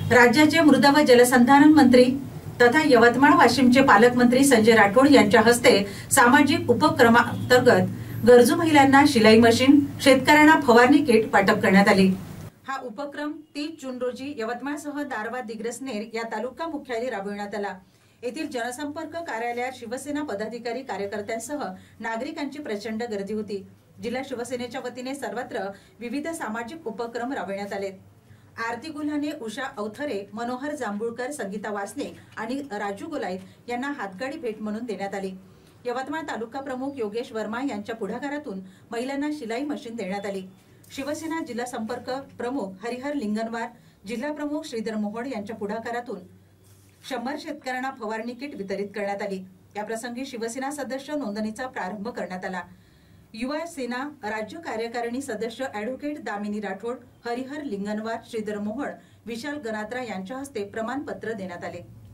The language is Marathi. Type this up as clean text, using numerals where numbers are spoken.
राज्याचे मृदा व जलसंधारण मंत्री तथा यवतमाळ वाशिमचे पालकमंत्री संजय राठोड यांच्या हस्ते सामाजिक उपक्रमांतर्गत गरजू महिलांना शिलाई मशीन, शेतकऱ्यांना फवारणी किट वाटप करण्यात आली। हा उपक्रम 30 जून रोजी यवतमाळसह दारवा, दिग्रसनेर या तालुका मुख्यालय राबविण्यात आला। येथील जनसंपर्क कार्यालयात शिवसेना पदाधिकारी, कार्यकर्त्यांसह नागरिकांची प्रचंड गर्दी होती। जिल्हा शिवसेनेच्या वतीने सर्वत्र विविध सामाजिक उपक्रम राबविण्यात आले। आरती गुल्हाने, उषा अवथरे, मनोहर जांभूळकर, संगीता वासने आणि राजू गोलाईत यांना हातगाडी भेट म्हणून देण्यात आली। यवतमाळ तालुका प्रमुख योगेश वर्मा यांच्या पुढाकारातून महिलांना शिलाई मशीन देण्यात आली। शिवसेना जिल्हा संपर्क प्रमुख हरिहर लिंगनवार, जिल्हा प्रमुख श्रीधर मोहोड यांच्या पुढाकारातून 100 शेतकऱ्यांना फवारणी किट वितरित करण्यात आली। या प्रसंगी शिवसेना सदस्य नोंदणीचा प्रारंभ करण्यात आला। युवा सेना राज्य कार्यकारिणी सदस्य ॲडव्होकेट दामिनी राठोड, हरिहर लिंगनवार, श्रीधर मोहोड, विशाल गनात्रा यांच्या हस्ते प्रमाणपत्र देण्यात आले।